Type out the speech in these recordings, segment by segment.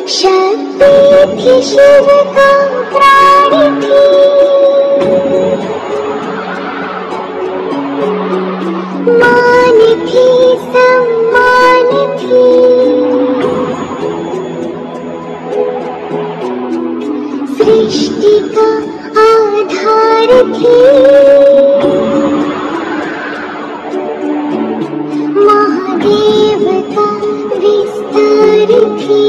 शक्ति थी शिव का प्राण थी, मान थी सम्मान थी, सृष्टि का आधार थी, महादेव का विस्तार थी।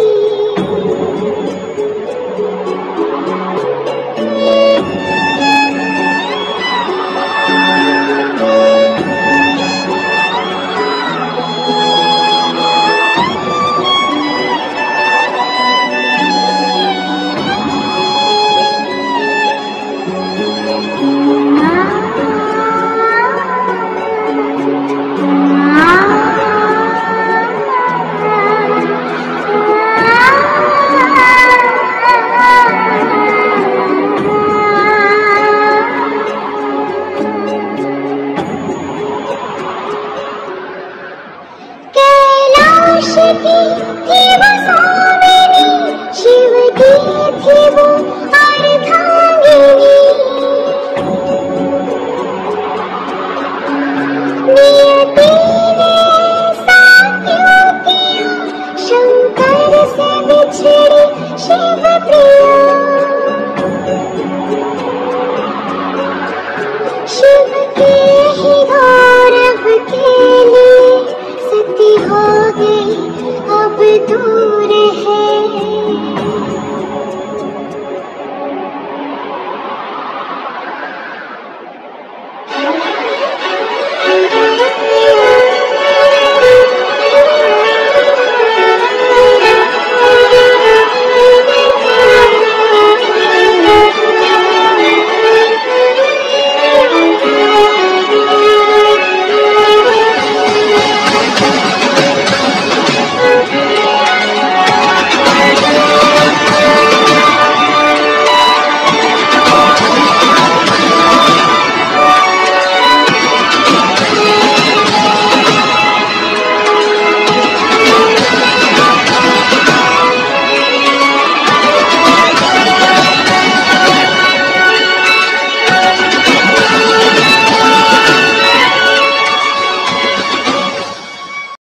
थी वो स्वामिनी, शिव की थी वो अर्धांगिनी, नियति ने साक्यों किया, शंकर से बिछड़ी शिव प्रिया। शिव के ही गौरव के लिए सती हो गई, अब दूर है